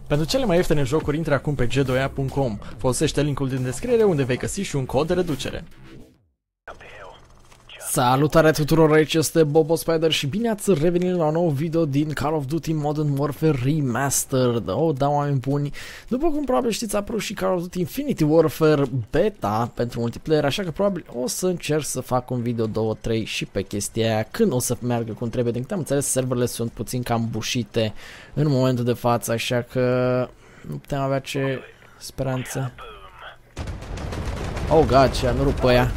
Pentru cele mai ieftine jocuri, intră acum pe g2a.com. Folosește linkul din descriere unde vei găsi și un cod de reducere. Salutare tuturor, aici este Bobo Spider și bine ați revenit la un nou video din Call of Duty Modern Warfare Remastered. Da, oameni buni, după cum probabil știți, a apărut și Call of Duty Infinity Warfare Beta pentru multiplayer, așa că probabil o să încerc să fac un video 2-3 și pe chestia aia când o să meargă cum trebuie. Din câte am înțeles, serverele sunt puțin cam bușite în momentul de față, așa că nu putem avea ce speranțe. Oh god, ce am rupt pe aia.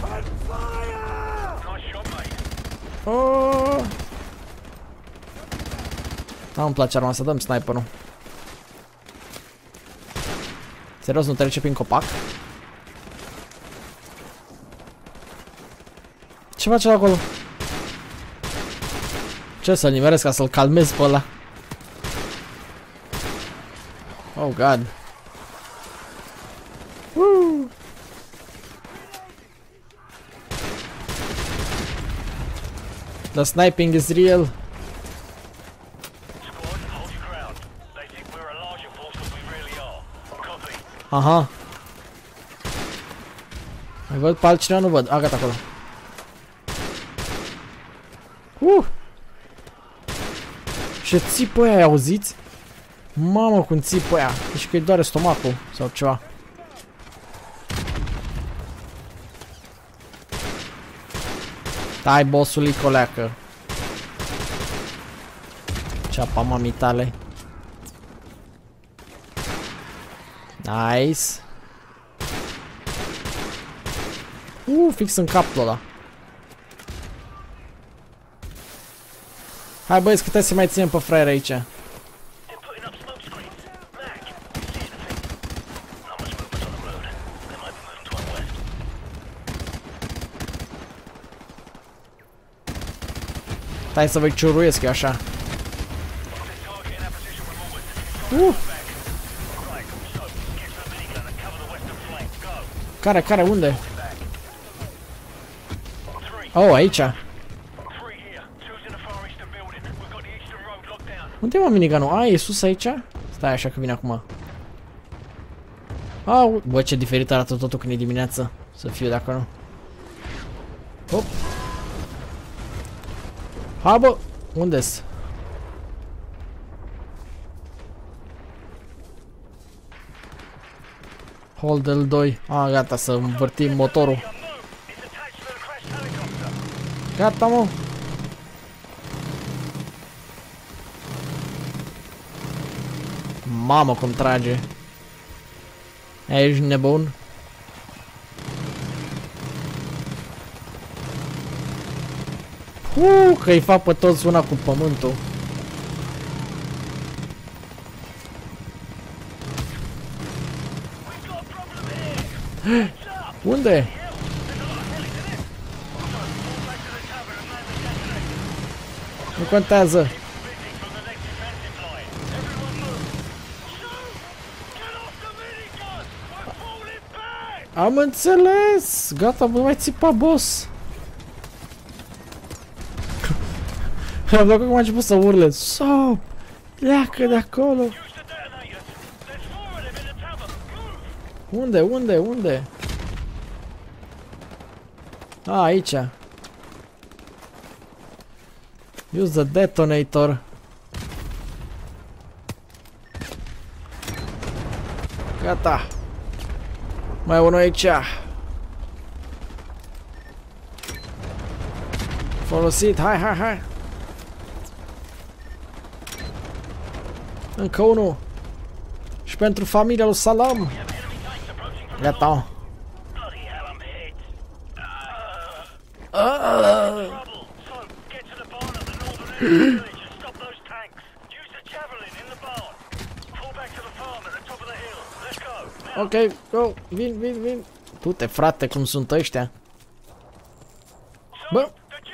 Oh! Da, îmi place arma asta, dăm sniperul. Serios, nu trece prin copac? Ce face acolo? Ce, să-l nimeresc ca să-l calmez pe ăla? Oh god. Woo! The sniping is real. Aha. Mai văd pe altcineva? Nu văd. A, gata, acolo. Ce țipă aia, ai auziți? Mamă, cum țipă aia. Deci că îi doare stomacul sau ceva. Stai, bossului, coleacă. Ceapa mamii tale. Nice. Fix în capul ăla. Hai băieți, câte să mai ținem pe fraier aici. Hai să vă ciuruiesc eu așa. Care, unde? Oh, aici. Unde e, mă, minigunul? A, e sus aici? Stai așa că vine acum. Au, bă, ce diferit arată totul când e dimineață. Să fiu de acolo. Hop. Ha, bă! Unde-s? Hold L2. Ah, gata, să învârtim motorul. Gata, mă! Mamă, cum trage! Ești nebun? Că îi fac pe toți una cu pământul. Unde? Nu contează. Am înțeles. Gata, nu mai țipa, boss. Am dat cum a început să urle. Sop! Pleacă de acolo! Unde? A, aici. Use the detonator. Gata. Mai e unul aici. Folosit, hai. Încă unul. Și pentru familia lui Salam. Gata. Ok, go. Vin. Du-te, frate, cum sunt ăștia. Bă.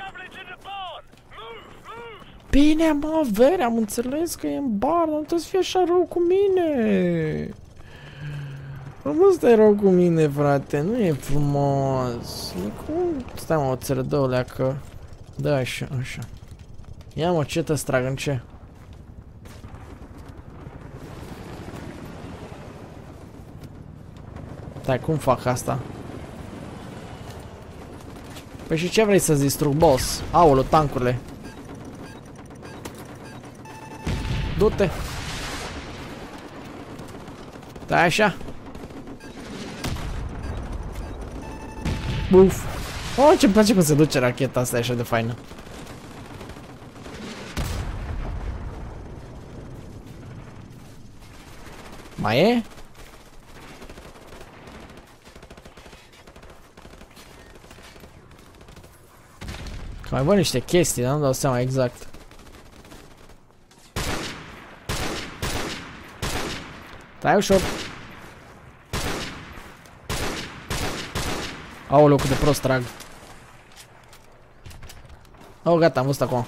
Bine, mă, vere, am înțeles că e în bar, nu trebuie să fie așa rău cu mine. Nu stai rău cu mine, frate, nu e frumos. Cum? Stai, mă, o țără, dă-o leacă. Da, așa. Ia, mă, ce te strag, în ce? Stai, cum fac asta? Păi și ce vrei să-ți distrug, boss? Aoleu, tancurile. Du-te. Stai așa. Buf. Oh, ce-mi place cum se duce racheta asta, e așa de faină. Mai e? Că mai văd niște chestii, dar nu dau seama exact. Stai ușor. Aoleu, cât de prost trag. Oh, gata, am văzut acum.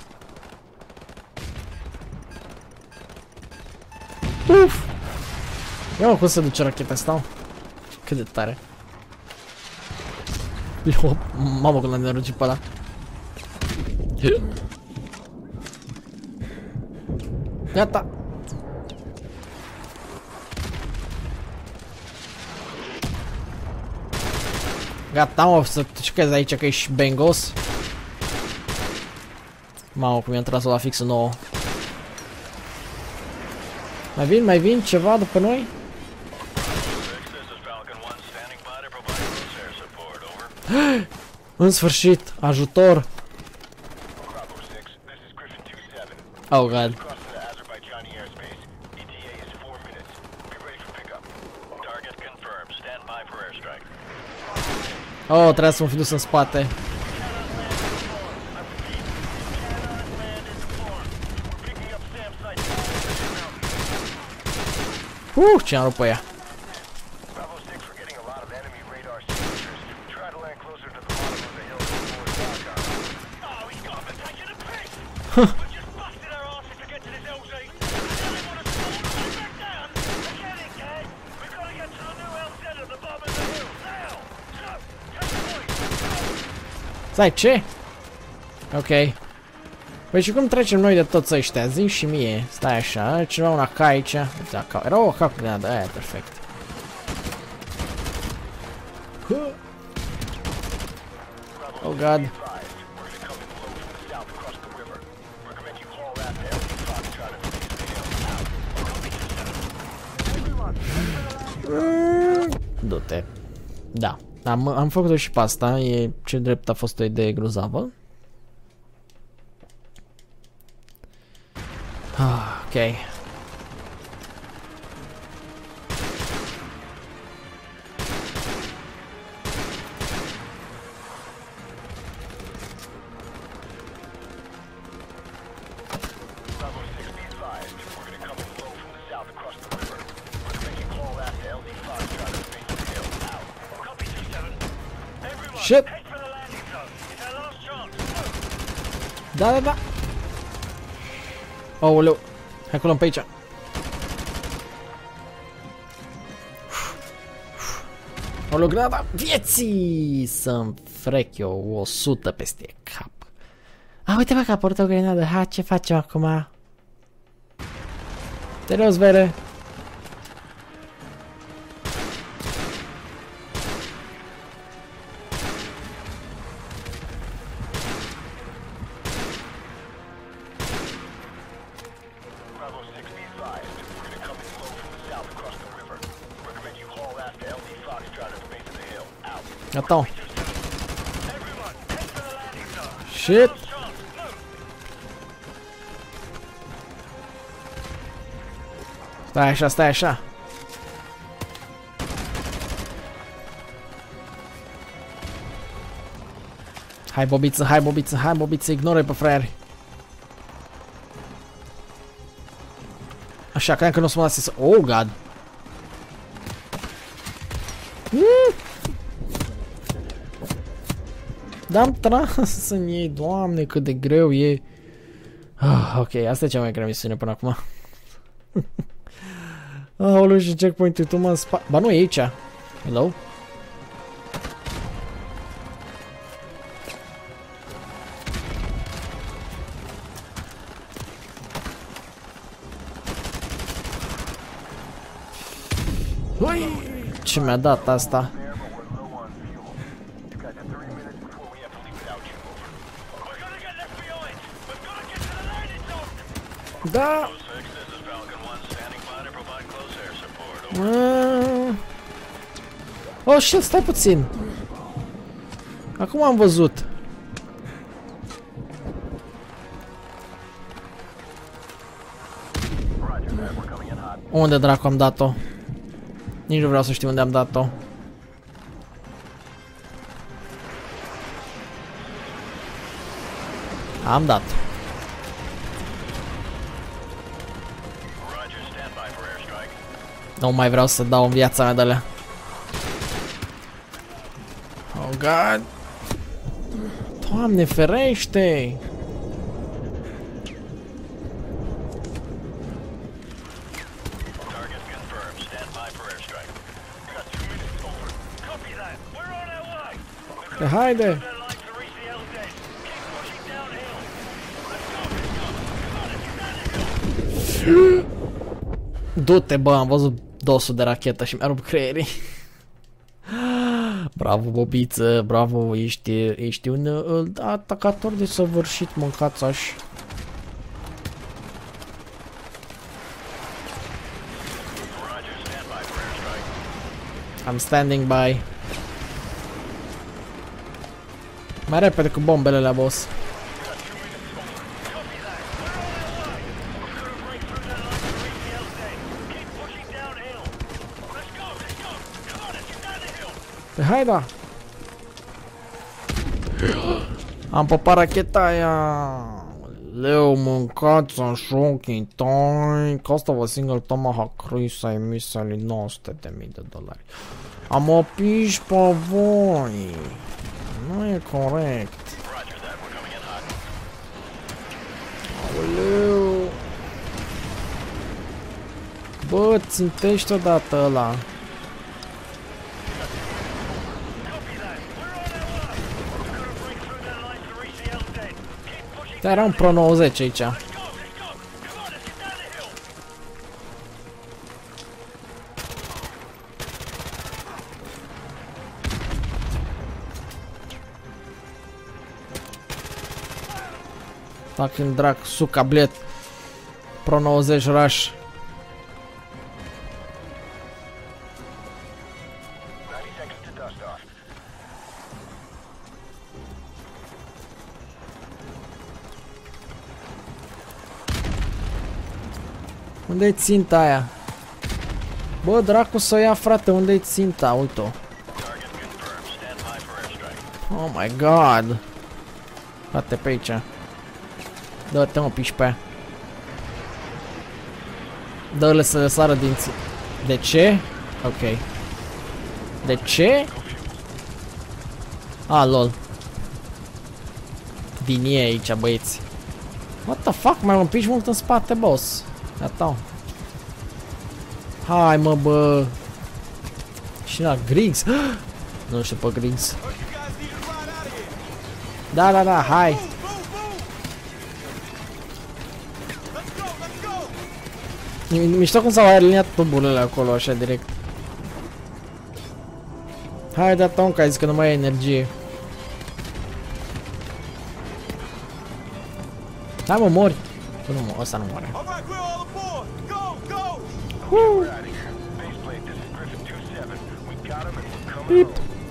Uf! Ia mă, cum se duce racheta asta? Cât de tare. Eu, mamă, când l-am nenorocit pe ăla. Gata. Gata, mă, să te ciuchezi aici că ești bengos. Mamă, cum i-am tras-o la fixul nouă. Mai vin ceva după noi? În sfârșit, ajutor. Oh, God. Oh, trebuia să mă fi dus în spate. Ce am rupt pe ea. Stai, ce? Ok. Păi și cum trecem noi de toți ăștia? Zi și mie. Stai așa, cineva un AK aici. Era o AK grenadă, aia e perfect. Oh, God. Du-te. Da. Am făcut-o și pe asta, e ce drept a fost o idee grozavă. Ok. Shit! Da. Aoleu. Hai culăm pe aici. Aoleu, granada vieții! Să-mi frec eu 100 peste cap. Uite bă că a portat o grenadă. Ha, ce facem acum? Te rog, vere. Gata. Shit. Stai așa. Hai bobiță, ignore pe fraieri. Așa, cream că nu o să mă lase să... Oh, God. Dar-am tras în ei, doamne, cât de greu e. Ok, asta e cea mai grea misiune până acum. Aoleu, și checkpoint-ul tu mă în spate. Ba nu, e aici. Hello? Ce mi-a dat asta? Da! Oh, shit, stai puțin! Acum am văzut. Unde dracu am dat-o? Nici nu vreau să știu unde am dat-o. Am dat. Nu mai vreau să dau în viața mea de alea. Oh, God! Doamne, ferește! Haide! Du-te, bă, am văzut dosul de rachetă și mi-a rupt creierii. Bravo, bobiță, bravo, ești un atacator de săvârșit, mâncați-aș. I'm standing by. Mai repede cu bombele la boss. Hai da! Am popat racheta aia! Leu, mâncați în șochii tăi! Cost of a single tomahawk cruise missile $900.000. Am opiși pe voi! Nu e corect! Aoleu! Bă, țintește odată ăla! Era un Pro 90 aici. Fucking drac, suca blet. Pro 90 rush. Unde-i ținta aia? Bă, dracu să o ia, frate, unde-i ținta? Uite-o. Oh my god. Frate, pe aici. Dă-te, mă, piși pe aia. Dă-le să le sară dinții. De ce? Ok. De ce? Ah, lol. Vin ei aici, băieți. What the fuck, mai mă împiși mult în spate, boss. Gata. Hai, mă, bă. Și la Griggs. Nu știu pe Griggs. Da, da, da, hai. Mișto cum s-au aliniat tuburile acolo, așa, direct. Hai, da, Tom, că ai zis că nu mai ai energie. Hai, mă, mori. Nu, mă, ăsta nu moare. Pip.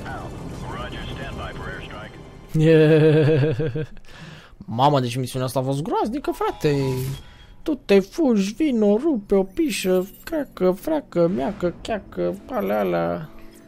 Mamă, deci misiunea asta a fost groaznică, frate. Tu te fugi, vino, rupe o pișă, cracă, fracă, meacă, cheacă, alea.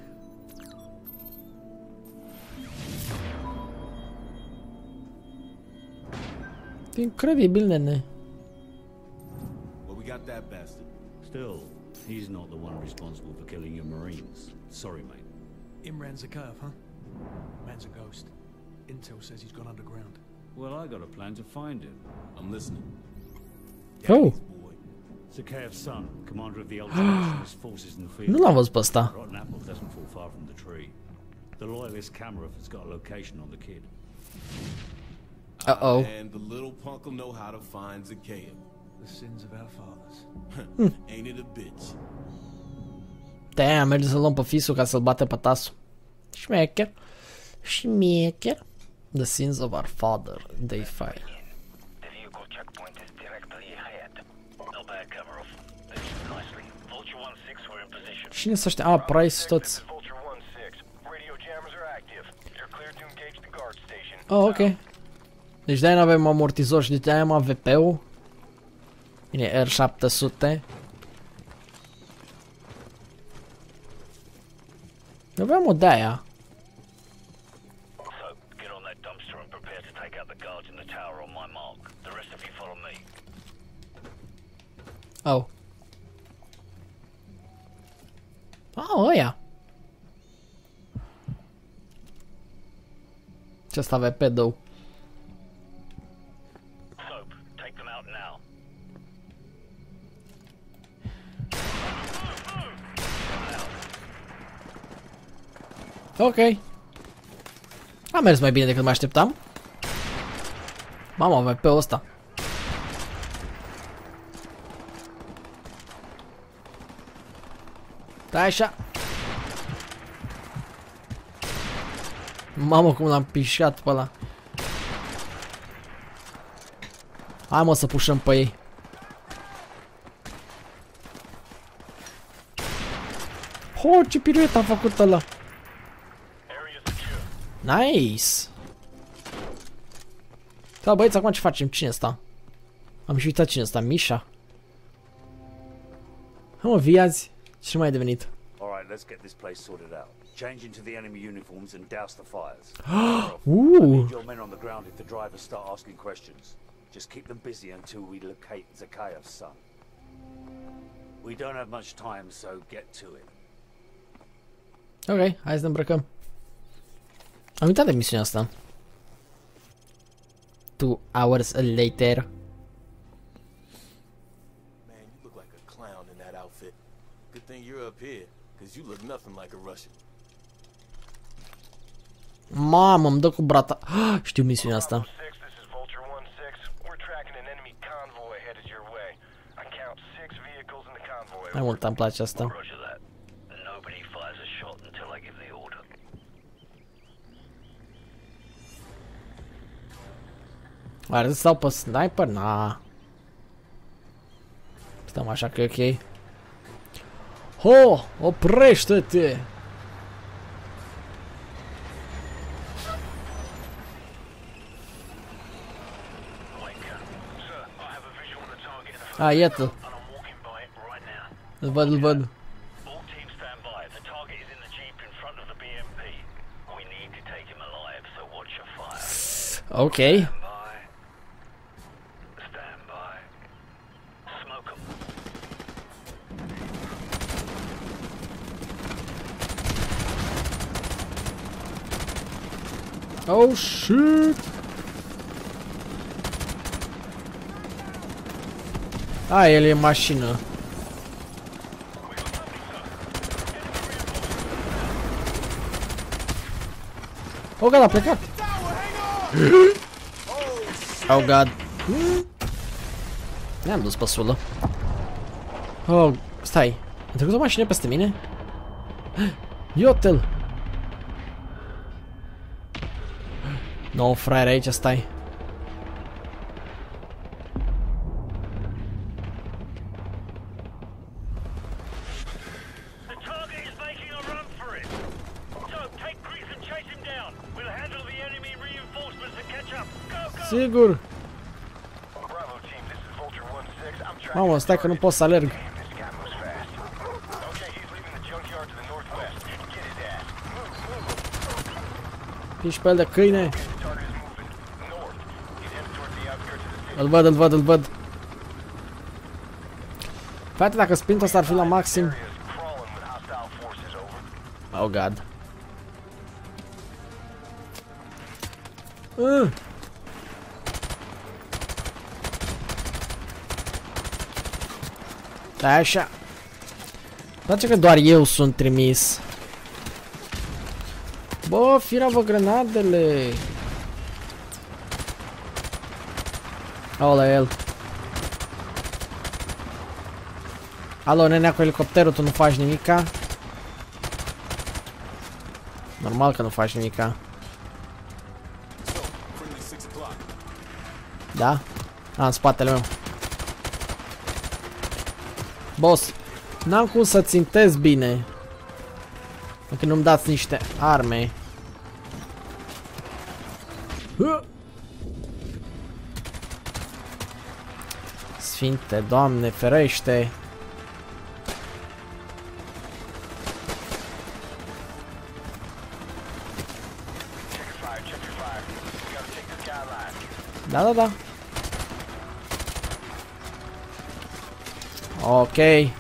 Incredibil, nene. Well, we got that bastard. Still, he's not the one responsible for killing your Marines. Sorry, mate. Imran's a curve, huh? Man's a ghost. Intel says he's gone underground. Well, I got a plan to find him. I'm listening. Oh. Zakhaev's son, commander of the Ultra forces in the field. Nu l-am văzut pe ăsta. Rotten apple doesn't fall far from the tree. The loyalist camera has got a location on the kid. Uh-oh. And the little punk will know how to find Zakhaev. The sins of our fathers. Ain't it a bitch? Damn, merge să luăm pe fisul ca să-l bate pe tasul. Șmecher. Șmecher. The sins of our father, day 5. The vehicle checkpoint is directly ahead. Not bad, Kamarov. Positioned nicely. Vulture 1-6, we're in position. Cine să ăștia? Price toți. Vulture 1-6, radio jammers are active. You're cleared to engage the guard station. Oh, ok. Deci de-aia nu avem amortizor și de-aia am AVP-ul. Bine, R700. Aveam o de-aia. So, get on that dumpster and prepare to take out the guards in the tower on my mark. The rest of you follow me. Oh. Oh, ăia. Ce asta AVP, două. Soap, take them out now. Ok. A mers mai bine decât mă așteptam. Mamă, AVP-ul ăsta. Stai așa. Mamă, cum l-am pișat pe ăla. Hai mă să pușăm pe ei. Ho, ce piruet a făcut ăla. Nice. Da, băieți, acum ce facem? Cine ăsta? Am și uitat cine ăsta, Misha. Hai mă, vii azi. Ce mai ai devenit? Alright, let's get this place sorted out. Change into the enemy uniforms and douse the fires. Need your men on the ground if the drivers start asking questions. Just keep them busy until we locate Zakhaev's son. We don't have much time, so get to it. Ok, hai să ne îmbrăcăm. Am uitat de misiunea asta. 2 hours later. Man, you look like a clown in that outfit. Good thing you're up here, because you look nothing like a Russian. Mamă, îmi dă cu brata. Știu misiunea asta. This is Vulture 1-6. We're tracking an enemy convoy headed your way. I count 6 vehicles in the convoy. Mai mult îmi place asta. Roger that. Nobody fires a shot until I give the order. Oare să stau pe sniper? Na. Stăm așa că e ok. Ho! Oprește-te! A, iată. Îl văd, îl văd. All teams stand by. The target is in the jeep in front of the BMP. We need to take him alive, so watch your fire. Ok. Stand by. Smoke him. Oh shit! A, el e în mașină. Oh god, a plecat! Oh god! Ne-am dus pe sulă. Oh, stai. A trecut o mașină peste mine? Iotel! No, fraier, aici stai. The target is making a run for it. So take Grease and chase him down. We'll handle the enemy reinforcements and catch up. Go, go! Sigur! Bravo team, this is Vulture 1-6. I'm tracking. Mamă, stai că nu pot să alerg. This guy moves fast. Okay, he's leaving the junkyard to the northwest. Get his ass. Piși pe el de câine. The target is moving north. He's headed towards the outskirts of the city. Îl văd, îl văd, îl văd. Frate, dacă sprintul ăsta ar fi la maxim. Area is crawling with hostile forces, over. Oh god. Stai așa. Place că doar eu sunt trimis. Bă, firavă grenadele. Au la el. Alo, nenea cu elicopterul, tu nu faci nimica? Normal că nu faci nimica. Da? În spatele meu. Boss, n-am cum să țintez bine. Dacă nu-mi dați niște arme. Sfinte Doamne, ferește! Da, da, da. Ok.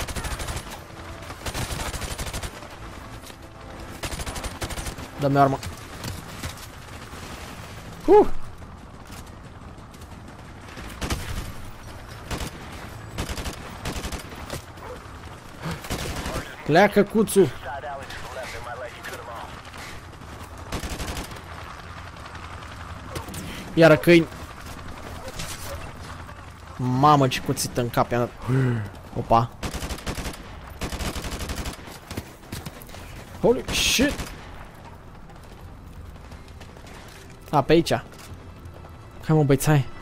Dă-mi armă. Pleacă cuțu. Iară câini. Mamă, ce cuțită în cap i-am dat. Opa. Holy shit. A, pe aici. Hai mă, băiți, hai.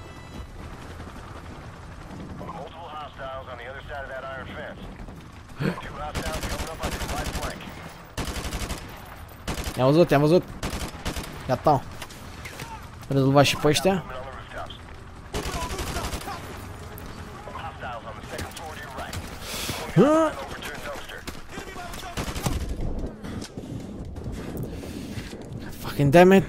I-am văzut, i-am văzut. Gata. Rezolvat și pe ăștia. Fucking damn it.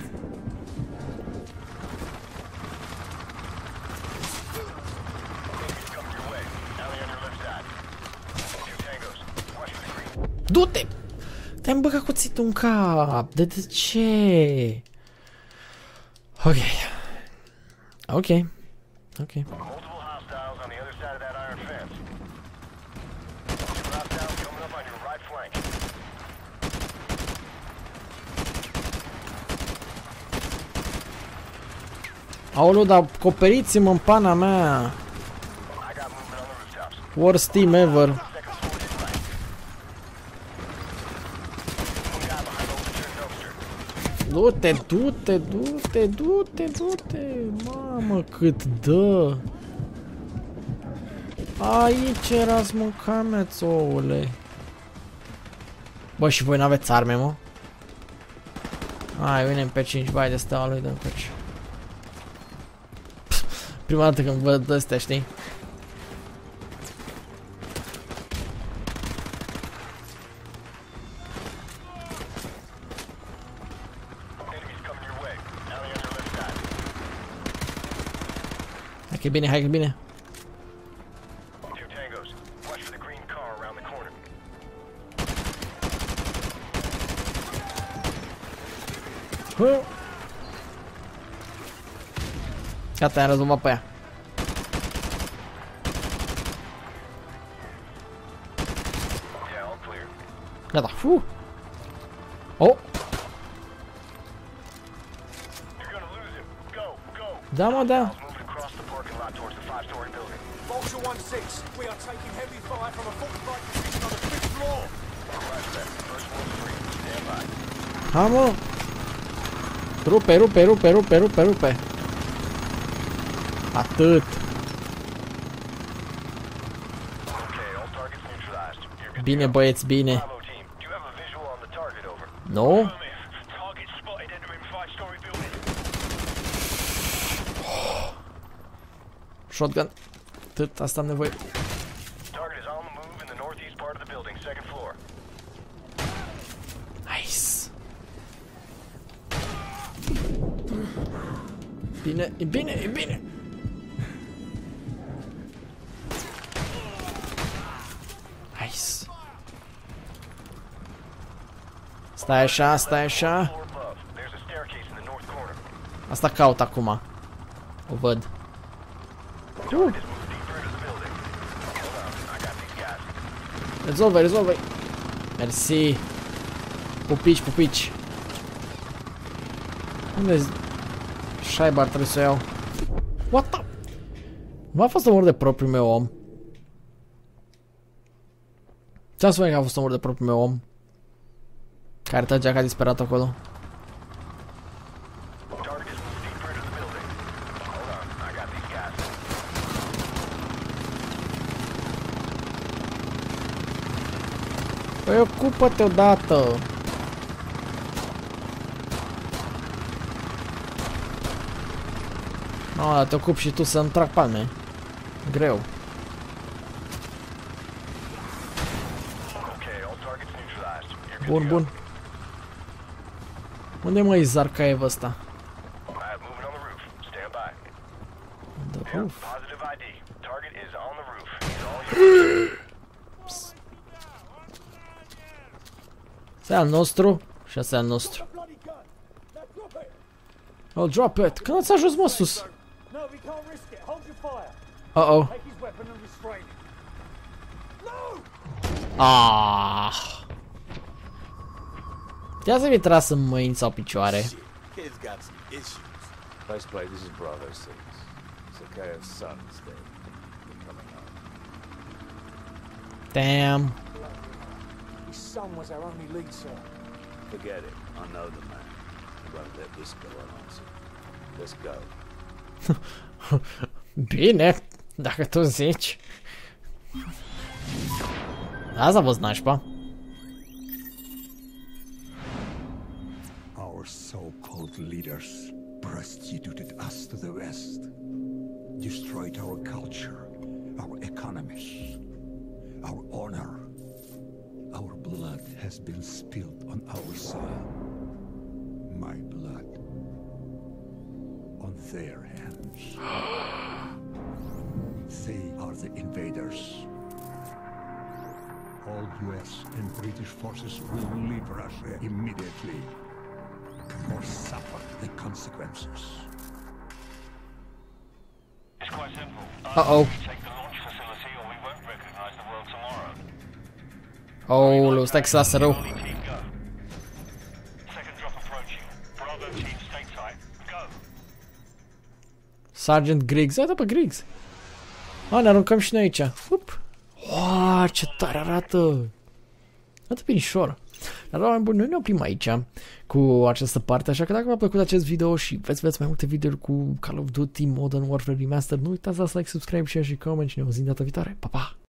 Du-te! Te-am băgat cuțitul în cap. De ce? Ok. Ok. Ok. Aoleu, dar acoperiți-mă în pana mea. Worst team ever. Du-te, du-te, du-te, du-te, du-te. Mamă, cât dă. Aici erați, mă, cameți, oule. Bă, și voi n-aveți arme, mă? Hai, venim pe 5 bai de steaua lui, dăm coci. Prima dată când văd astea, știi? Hai că e bine, hai că e bine. Gata, am rezolvat pe ea. Gata, Oh! Da, mă, da. Ha, mă! Rupe, rupe, rupe, rupe, rupe, rupe. Atât. Bine, băieți, bine. Nu? Shotgun. Atât, asta am nevoie. Nice. Bine, e bine, e bine. Nice. Stai așa, stai așa. Asta caut acum. O văd. Rezolvă, rezolvă. Mersi. Pupici, pupici. Unde-i șaiba, ar trebui să o iau. What the? Nu a fost omor de propriul meu om. Ce-am spune că a fost omor de propriul meu om? Care trăgea ca disperat acolo. Target is moved deeper into the building. Hold on, I got these guys. Păi ocupă-te odată! No, te ocupi și tu să-mi trag palme. Greu. Okay, all targets neutralized. You're good Bun, to go. bun. Unde mă e Zarkaev ăsta? Alright, moving on the roof. Stand by. The Yep, roof. positive ID. Target is on the roof. He's all yours. Ăsta e al nostru și ăsta e al nostru. I'll drop it. Când ați ajuns mă sus? No, we can't risk it. Hold your fire. Uh-oh. Take his weapon and restrain him. Ah. Ia să-mi tras în mâini sau picioare. Shit, kid's got some issues. Faceplate, this is Bravo 6. Zakhaev's son is dead. We're coming home. Damn. His son was our only lead, sir. Forget it. I know the man. He won't let this go unanswered. Let's go. Bine, dacă tu zici. Asta a fost nașpa. Our so-called leaders prostituted us to the West, destroyed our culture, our economies, our honor. Our blood has been spilled on our soil. My blood on their hands. They are the invaders. All US and British forces will leave Russia immediately or suffer the consequences. It's quite simple. Uh-oh. We take the launch facility or we won't recognize the world tomorrow. Oh, stai că s-a rău. Only team go. Second drop approaching. Bravo team stay tight. Go. Sergeant Griggs. Uite pe Griggs. Ne aruncăm și noi aici. Up. Wow, ce tare arată. Arată binișor. Dar oameni buni, noi ne oprim aici cu această parte, așa că dacă v-a plăcut acest video și veți mai multe videouri cu Call of Duty Modern Warfare Remastered, nu uitați să like, subscribe, share și comment și ne auzim data viitoare. Pa, pa!